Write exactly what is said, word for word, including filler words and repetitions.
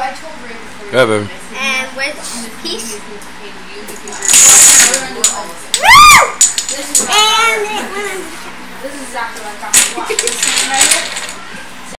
Yeah, baby. And which piece? And it went. This is exactly what I'm talking about.